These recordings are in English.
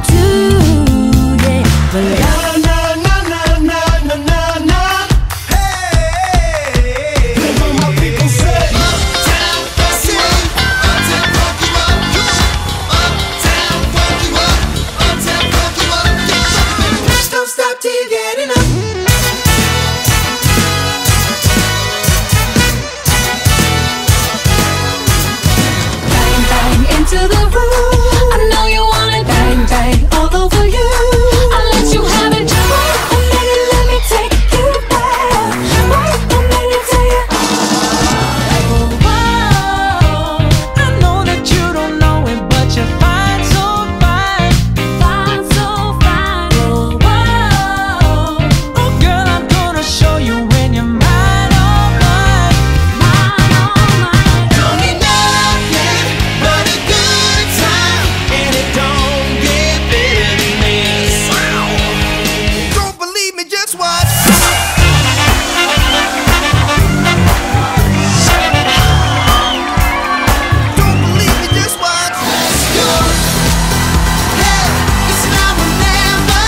too, yeah. But to the room, I know you want it, bang, bang, all over you. I'll let you have it. Wait a minute, let me take you back. Wait a minute, tell you. Oh, whoa. I know that you don't know it, but you're fine, so fine. Fine, so fine. Oh, whoa. Oh, girl, I'm gonna show you when you're mine, oh, mine. Mine, oh, mine. Don't need nothing but a good time, and it don't get better than this. Don't believe me, just watch. Don't believe me, just watch. Let's go. Hey, it's now or never.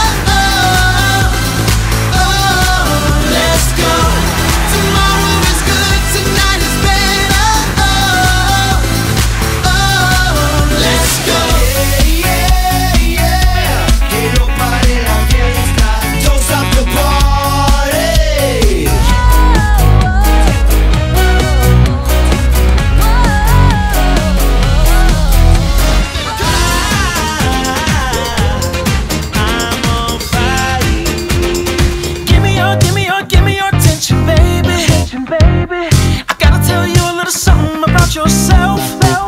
Oh, oh, let's go. Tomorrow is good, tonight is better. Oh, oh, let's go. Yeah, yeah. Que no pare la fiesta. Don't stop the party. I'm on fire. Give me your attention, baby. I gotta tell you a little something about yourself.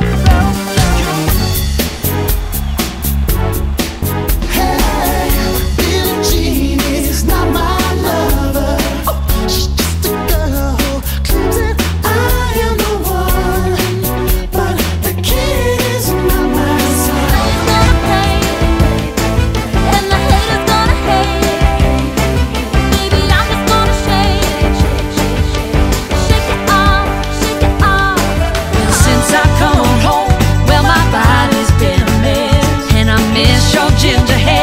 Hey, Billie Jean is not my lover. She's just a girl who claims that I am the one, but the kid is not my son. I'm gonna pay, and the haters gonna hate. Baby, I'm just gonna shake it off, shake it off. Well, since I come home, well, my body's been a mess, and I miss your ginger hair.